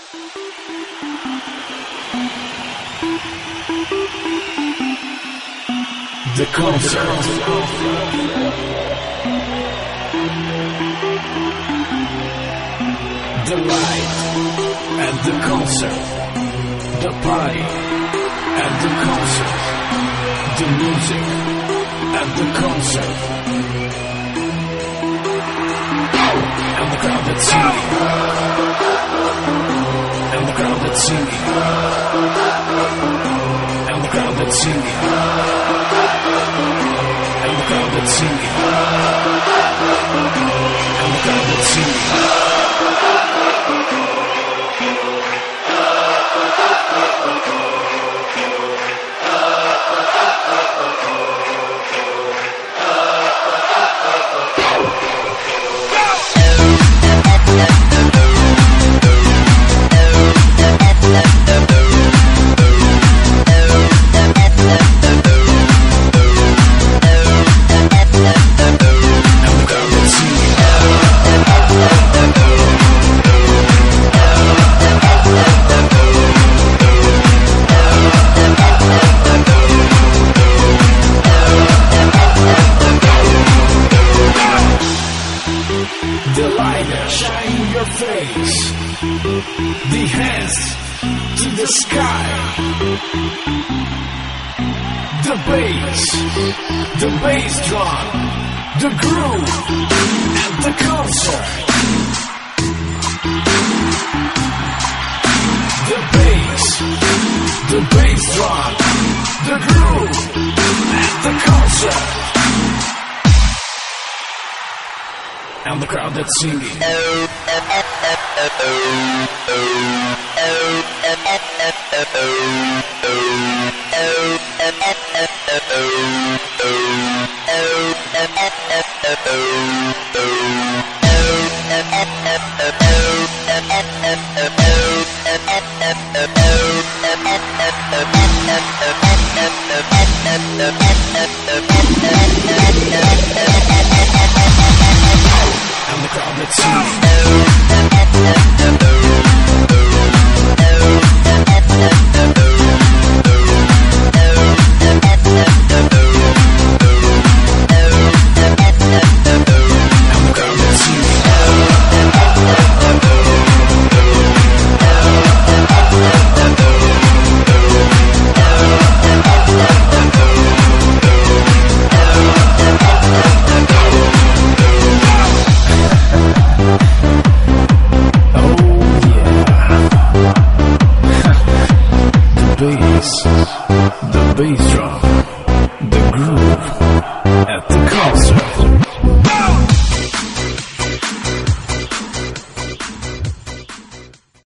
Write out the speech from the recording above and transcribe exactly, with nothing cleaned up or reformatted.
The concert. The light and the concert. The party and the concert. The music and the concert. And the crowd that's singing. And the crowd that's singing. And the crowd that's singing. And the crowd that's singing. And the crowd that's singing. The light shine in your face, the hands to the sky, the bass, the bass drum, the groove, and the concert. The bass, the bass drum, the groove, and the concert. And the crowd that's singing. And the crowd that's singing. The bass drum.